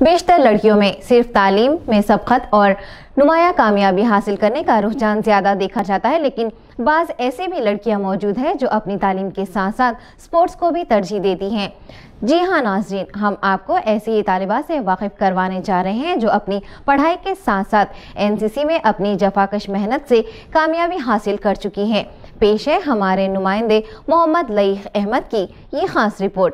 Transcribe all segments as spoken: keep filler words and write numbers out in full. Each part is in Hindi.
बेशतर लड़कियों में सिर्फ तालीम में सबकत और नुमाया कामयाबी हासिल करने का रुझान ज़्यादा देखा जाता है, लेकिन बाज़ ऐसी भी लड़कियां मौजूद हैं जो अपनी तालीम के साथ साथ स्पोर्ट्स को भी तरजीह देती हैं। जी हाँ नाज़रीन, हम आपको ऐसी ही तालिबा से वाकिफ़ करवाने जा रहे हैं जो अपनी पढ़ाई के साथ साथ एन सी सी में अपनी जफाकश मेहनत से कामयाबी हासिल कर चुकी हैं। पेश है हमारे नुमाइंदे मोहम्मद लईक अहमद की ये खास रिपोर्ट।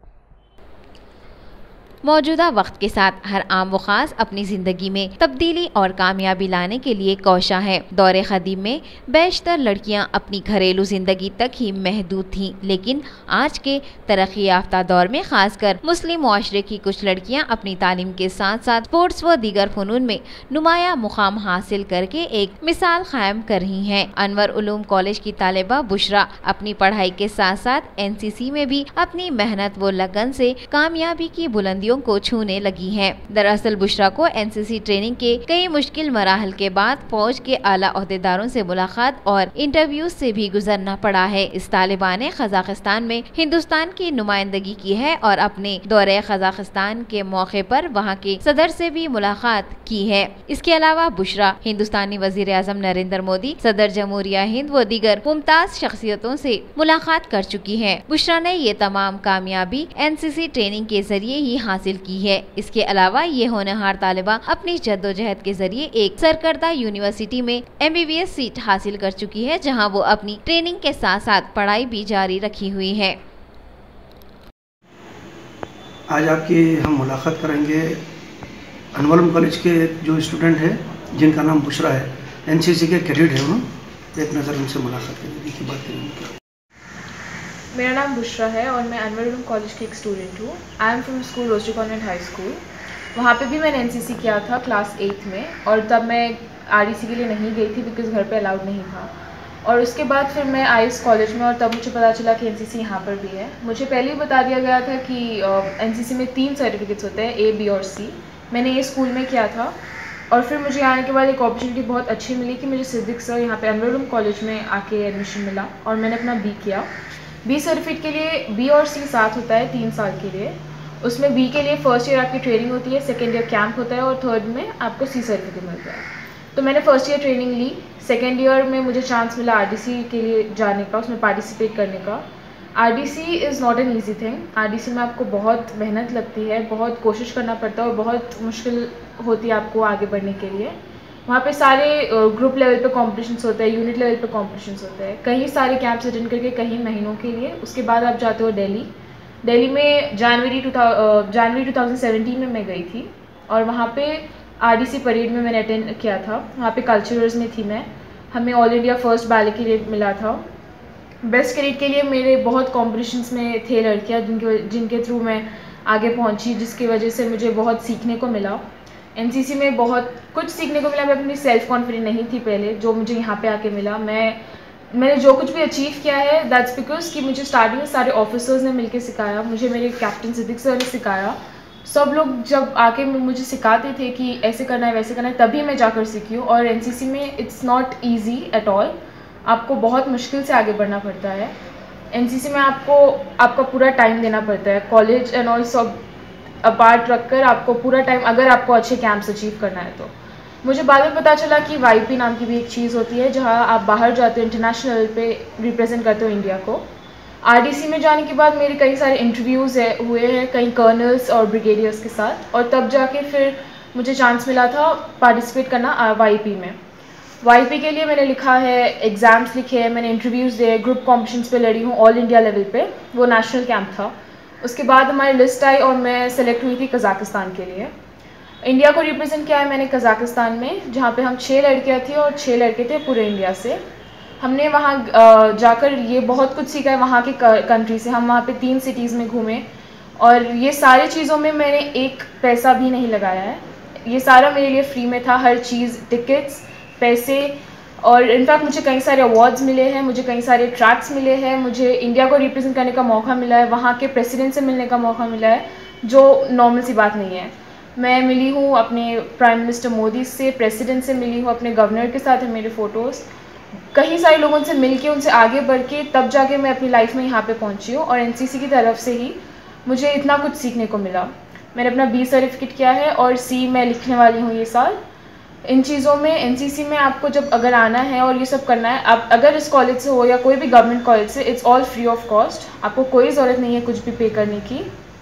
मौजूदा वक्त के साथ हर आम व ख़ास अपनी ज़िंदगी में तब्दीली और कामयाबी लाने के लिए कोशा है। दौरे क़दीम में बेशतर लड़कियां अपनी घरेलू ज़िंदगी तक ही महदूद थीं, लेकिन आज के तरक्की याफ्ता दौर में ख़ासकर मुस्लिम मुआशरे की कुछ लड़कियां अपनी तालीम के साथ साथ स्पोर्ट्स व दीगर फ़नून में नुमाया मुकाम हासिल करके एक मिसाल कायम कर रही हैं। अनवर उलूम कॉलेज की तालिबा बुशरा अपनी पढ़ाई के साथ साथ एन सी सी में भी अपनी मेहनत व लगन से कामयाबी की बुलंदियों को छूने लगी हैं। दरअसल बुशरा को एन सी सी ट्रेनिंग के कई मुश्किल मराहल के बाद फौज के आला ओहदेदारों से मुलाकात और इंटरव्यू से भी गुजरना पड़ा है। इस तालिबा ने कजाकिस्तान में हिंदुस्तान की नुमाइंदगी की है और अपने दौरे कजाकिस्तान के मौके पर वहां के सदर से भी मुलाकात की है। इसके अलावा बुशरा हिंदुस्तानी वजीर आजम नरेंद्र मोदी, सदर जमहूरिया हिंद व दीगर मुमताज शख्सियतों से मुलाकात कर चुकी है। बुशरा ने ये तमाम कामयाबी एन सी सी ट्रेनिंग के जरिए ही हासिल की है। इसके अलावा ये होनहार तालिबा अपनी जद्दोजहद के जरिए एक सरकर्दा यूनिवर्सिटी में M B B S seat हासिल कर चुकी है, जहां वो अपनी ट्रेनिंग के साथ साथ पढ़ाई भी जारी रखी हुई है। आज आपकी हम मुलाकात करेंगे अनवर उलूम कॉलेज के जो स्टूडेंट है जिनका नाम बुशरा है, एन सी सी के कैडेट है। उन्होंने एक नज़र उनसे मुलाकात करेंगे की बात करेंगे। मेरा नाम बुशरा है और मैं अनवर उलूम कॉलेज की एक स्टूडेंट हूँ। आई एम फ्रॉम स्कूल रोस्टी कॉन्वेंट हाई स्कूल। वहाँ पे भी मैंने एन सी सी किया था क्लास एट्थ में, और तब मैं आर डी सी के लिए नहीं गई थी बिकॉज़ घर पे अलाउड नहीं था। और उसके बाद फिर मैं आई इस कॉलेज में, और तब मुझे पता चला कि एन सी सी यहाँ पर भी है। मुझे पहले ही बता दिया गया था कि एन सी सी में तीन सर्टिफिकेट्स होते हैं, ए, बी और सी। मैंने ये स्कूल में किया था, और फिर मुझे आने के बाद एक अपॉर्चुनिटी बहुत अच्छी मिली कि मुझे सिद्दीक सर यहाँ पे अनवर उलूम कॉलेज में आके एडमिशन मिला, और मैंने अपना बी किया। बी सर्टिफिकेट के लिए बी और सी साथ होता है तीन साल के लिए। उसमें बी के लिए फर्स्ट ईयर आपकी ट्रेनिंग होती है, सेकेंड ईयर कैंप होता है, और थर्ड में आपको सी सर्टिफिकेट मिलता है। तो मैंने फर्स्ट ईयर ट्रेनिंग ली, सेकेंड ईयर में मुझे चांस मिला आर डी सी के लिए जाने का, उसमें पार्टिसिपेट करने का। R D C is not an easy thing. R D C में आपको बहुत मेहनत लगती है, बहुत कोशिश करना पड़ता है, और बहुत मुश्किल होती है आपको आगे बढ़ने के लिए। वहाँ पे सारे ग्रुप लेवल पे कॉम्पिटिशन्स होते हैं, यूनिट लेवल पे कॉम्पिटिशन्स होते हैं, कई सारे कैंप्स अटेंड करके कई महीनों के लिए। उसके बाद आप जाते हो दिल्ली। दिल्ली में January two January two thousand seventeen में मैं गई थी, और वहाँ पे आर डी सी परेड में मैंने अटेंड किया था। वहाँ पे कल्चरल्स में थी मैं। हमें ऑल इंडिया फर्स्ट बैले के लिए मिला था। बेस्ट कैडेट के लिए मेरे बहुत कॉम्पिटिशन्स में थे लड़कियाँ, जिनके जिनके थ्रू मैं आगे पहुँची, जिसकी वजह से मुझे बहुत सीखने को मिला। एन सी सी में बहुत कुछ सीखने को मिला। मैं अपनी सेल्फ कॉन्फिडेंट नहीं थी पहले, जो मुझे यहाँ पे आके मिला। मैं मैंने जो कुछ भी अचीव किया है दैट्स बिकॉज कि मुझे स्टार्टिंग में सारे ऑफिसर्स ने मिलके सिखाया, मुझे मेरे कैप्टन सिद्दीक सर ने सिखाया। सब लोग जब आके मुझे सिखाते थे कि ऐसे करना है वैसे करना है, तभी मैं जाकर सीखी हूँ। और एन सी सी में it's not easy at all, आपको बहुत मुश्किल से आगे बढ़ना पड़ता है। एन सी सी में आपको आपका पूरा टाइम देना पड़ता है, कॉलेज एंड ऑल सब अपार्ट रखकर आपको पूरा टाइम, अगर आपको अच्छे कैंप्स अचीव करना है तो। मुझे बाद में पता चला कि वाई पी नाम की भी एक चीज़ होती है, जहां आप बाहर जाते हो, इंटरनेशनल लेवल पे रिप्रेजेंट करते हो इंडिया को। आर डी सी में जाने के बाद मेरे कई सारे इंटरव्यूज़ है हुए हैं कई कर्नल्स और ब्रिगेडियर्स के साथ, और तब जाके फिर मुझे चांस मिला था पार्टिसिपेट करना वाई पी में। वाई पी के लिए मैंने लिखा है, एग्ज़ाम्स लिखे हैं, मैंने इंटरव्यूज़ दिए, ग्रुप कॉम्पिटिशन्स पे लड़ी हूँ ऑल इंडिया लेवल पे। वो नेशनल कैंप था। उसके बाद हमारी लिस्ट आई और मैं सेलेक्ट हुई थी कज़ाकिस्तान के लिए। इंडिया को रिप्रेजेंट किया है मैंने कज़ाकिस्तान में, जहाँ पे हम छः लड़कियाँ थी और छः लड़के थे पूरे इंडिया से। हमने वहाँ जाकर ये बहुत कुछ सीखा है वहाँ के कंट्री से। हम वहाँ पे तीन सिटीज़ में घूमे, और ये सारी चीज़ों में मैंने एक पैसा भी नहीं लगाया है। ये सारा मेरे लिए फ्री में था, हर चीज़, टिकट्स, पैसे, और इनफैक्ट मुझे कई सारे अवार्ड्स मिले हैं, मुझे कई सारे ट्रैक्स मिले हैं, मुझे इंडिया को रिप्रेजेंट करने का मौका मिला है, वहाँ के प्रेसिडेंट से मिलने का मौका मिला है, जो नॉर्मल सी बात नहीं है। मैं मिली हूँ अपने प्राइम मिनिस्टर मोदी से, प्रेसिडेंट से मिली हूँ, अपने गवर्नर के साथ है मेरे फ़ोटोज़। कई सारे लोगों से मिल के, उनसे आगे बढ़ के, तब जाके मैं अपनी लाइफ में यहाँ पे पहुँची हूँ, और एन सी सी की तरफ से ही मुझे इतना कुछ सीखने को मिला। मैंने अपना बी सर्टिफिकेट किया है और सी मैं लिखने वाली हूँ ये साल। इन चीज़ों में एनसीसी में आपको जब अगर आना है और ये सब करना है, आप अगर इस कॉलेज से हो या कोई भी गवर्नमेंट कॉलेज से, it's all free of cost. आपको कोई ज़रूरत नहीं है कुछ भी पे करने की।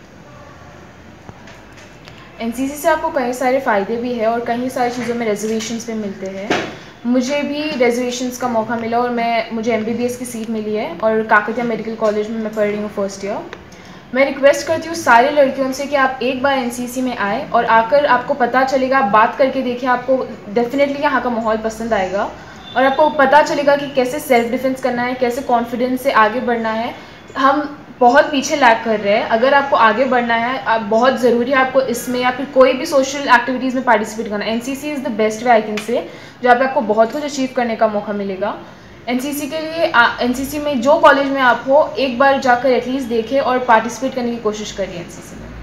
एनसीसी से आपको कई सारे फ़ायदे भी है और कई सारी चीज़ों में रिजर्वेशंस भी मिलते हैं। मुझे भी रिजर्वेशंस का मौका मिला और मैं मुझे एमबीबीएस की सीट मिली है और काकतिया मेडिकल कॉलेज में मैं पढ़ रही हूँ फर्स्ट ईयर। मैं रिक्वेस्ट करती हूँ सारी लड़कियों से कि आप एक बार एनसीसी में आए और आकर आपको पता चलेगा, आप बात करके देखिए, आपको डेफिनेटली यहाँ का माहौल पसंद आएगा और आपको पता चलेगा कि कैसे सेल्फ डिफेंस करना है, कैसे कॉन्फिडेंस से आगे बढ़ना है। हम बहुत पीछे लैग कर रहे हैं। अगर आपको आगे बढ़ना है, आप बहुत ज़रूरी है आपको इसमें या फिर कोई भी सोशल एक्टिविटीज़ में पार्टिसिपेट करना। NCC is the best way I can say, जहाँ पे आपको बहुत कुछ अचीव करने का मौका मिलेगा। एनसीसी के लिए एनसीसी में जो कॉलेज में आप हो, एक बार जाकर एटलीस्ट देखें और पार्टिसिपेट करने की कोशिश करिए एनसीसी में।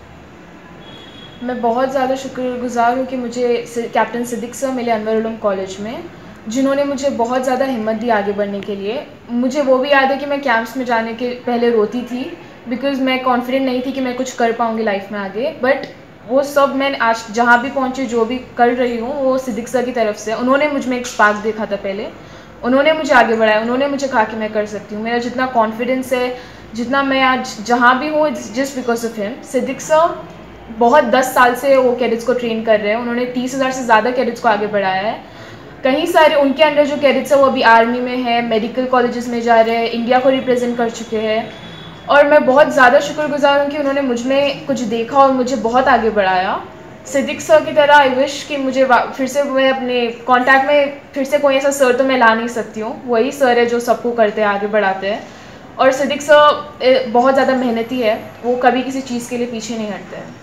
मैं बहुत ज़्यादा शुक्रगुजार हूँ कि मुझे कैप्टन सिद्दीक सर मिले अनवर उलूम कॉलेज में, जिन्होंने मुझे बहुत ज़्यादा हिम्मत दी आगे बढ़ने के लिए। मुझे वो भी याद है कि मैं कैंप्स में जाने के पहले रोती थी बिकॉज़ मैं कॉन्फिडेंट नहीं थी कि मैं कुछ कर पाऊँगी लाइफ में आगे। बट वो सब मैं आज जहाँ भी पहुँची, जो भी कर रही हूँ, वो सिद्दीक सर की तरफ से। उन्होंने मुझ में एक स्पार्क देखा था पहले, उन्होंने मुझे आगे बढ़ाया, उन्होंने मुझे कहा कि मैं कर सकती हूँ। मेरा जितना कॉन्फिडेंस है, जितना मैं आज जहाँ भी हूँ, it's just because of him. Siddique sir बहुत दस साल से वो कैडेट्स को ट्रेन कर रहे हैं। उन्होंने तीस हज़ार से ज़्यादा कैडेट्स को आगे बढ़ाया है। कई सारे उनके अंडर जो कैडेट्स है वो अभी आर्मी में है, मेडिकल कॉलेजेस में जा रहे हैं, इंडिया को रिप्रेजेंट कर चुके हैं। और मैं बहुत ज़्यादा शुक्रगुजार हूँ कि उन्होंने मुझ में कुछ देखा और मुझे बहुत आगे बढ़ाया। सिद्दीक सर की तरह आई विश कि मुझे फिर से मैं अपने कांटेक्ट में फिर से कोई ऐसा सर तो मैं ला नहीं सकती हूँ। वही सर है जो सबको करते हैं, आगे बढ़ाते हैं। और सिद्दीक सर बहुत ज़्यादा मेहनती है, वो कभी किसी चीज़ के लिए पीछे नहीं हटते हैं।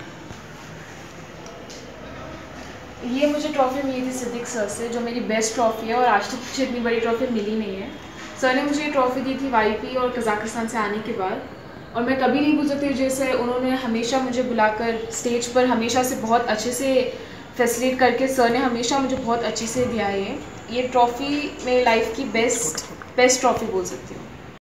ये मुझे ट्रॉफ़ी मिली थी सिद्दीक सर से, जो मेरी बेस्ट ट्रॉफ़ी है और आज तक मुझे इतनी बड़ी ट्रॉफ़ी मिली नहीं है। सर ने मुझे ये ट्रॉफ़ी दी थी वाईपी और कज़ाकिस्तान से आने के बाद, और मैं कभी नहीं भूल सकती जैसे उन्होंने हमेशा मुझे बुलाकर स्टेज पर हमेशा से बहुत अच्छे से फैसिलिटेट करके सर ने हमेशा मुझे बहुत अच्छे से दिया है। ये ट्रॉफ़ी मेरी लाइफ की बेस्ट बेस्ट ट्रॉफ़ी बोल सकती हूँ।